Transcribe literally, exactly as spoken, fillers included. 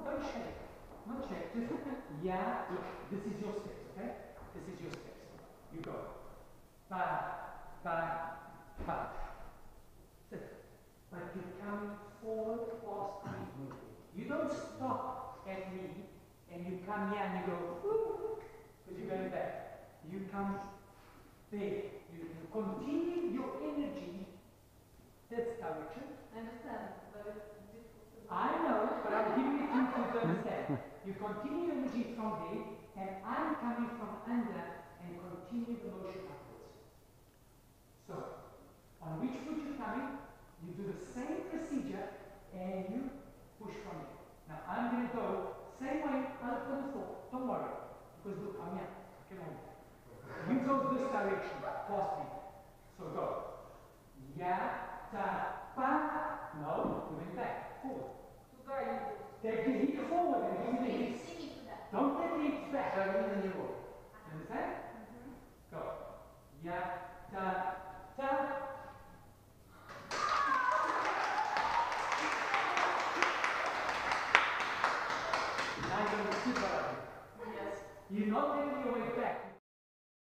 Don't shake. Not shake. Just yeah. This is your steps, okay? This is your steps. You go. Back, back, back. Sit. But you're coming forward, fast, moving. You don't stop at me and you come here and you go, because you're going back. You come there. You, you continue your energy this direction. I understand, but it's difficult to I know, but I'm giving it to you to understand. You continue your energy from there, and I'm coming from under and continue the motion upwards. So, on which foot you're coming, you do the same procedure and you push from there. Now I'm going to go same way out from the floor. Don't worry, because look, I'm here. Come on. You go this direction, fast me. So go. Ya, ta, pa. No, moving back, forward. Take the hips forward and give me the hips. Don't take the hips back. Understand? Mm-hmm. Go. Ya, ta, ta. Now you're going to sit right. Yes. You're not taking your way back.